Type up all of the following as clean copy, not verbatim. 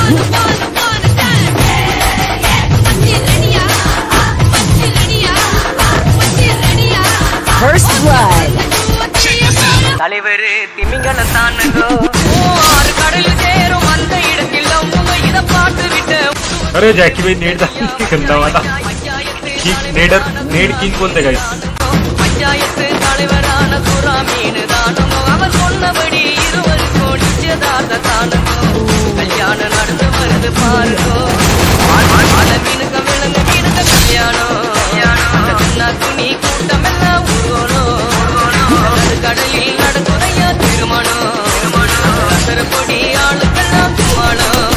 First blood. தலைவரு திமிங்கல தானோ ஆறு கடல் சேரும் அந்த இடத்தில் அவங்க இத பாட்டு விட்டு अरे जैकी भाई नेड गंदा वाला नेड किंग बोलते गाइस பஞ்சாயத்து தலைவரான சுறாமீன் தானோ அவர் சொன்னபடி இருவருக்கும் நிச்சயதார்த்த தானோ கல்யாணம் நடந்து வருது பாருங்கோ பல மீனுக்கு விலங்கு மீனுக்கு கல்யாணம் துணி கூட்டம் எல்லாம் ஊர்வலம் கடலில் நடக்குறையா திருமணம் பொடி ஆளுக்கெல்லாம் குமாரம்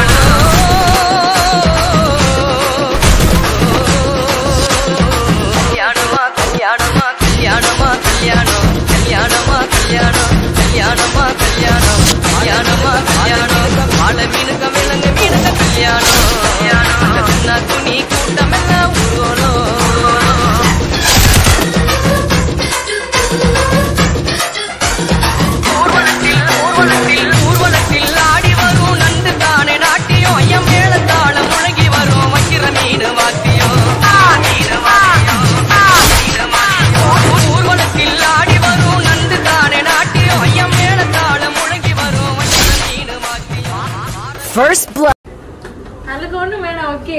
கல்யாணமா கல்யாணமா கல்யாணமா கல்யாணம் கல்யாணமா கல்யாணம் கல்யாணமா கல்யாணம் கல்யாணமா கல்யாணம் வாழ மீனுக்க விலங்கு மீனுக்க கல்யாணம் துணி கூட்டம் எல்லாம் ஊர்வலம் ஊர்வலத்தில் ஆடி வரும் நண்டு தானே நாட்டியம் ஐயம் மேளத்தாள முழங்கி வரும் வைக்கிற மீன் வாத்தியம் ஊர்வலத்தில் ஆடி வரும் நண்டு தானே நாட்டியம் ஐயம் மேளத்தாள முழங்கி வரும் வைக்கிற மீன் வாத்தியம் First blood. அதுக்கு ஒண்ணு வேணாம். ஓகே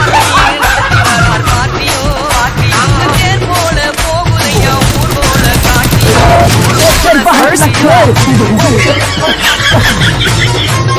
தேர் போல போகுதையா ஊர் போல காட்டியம் First blood.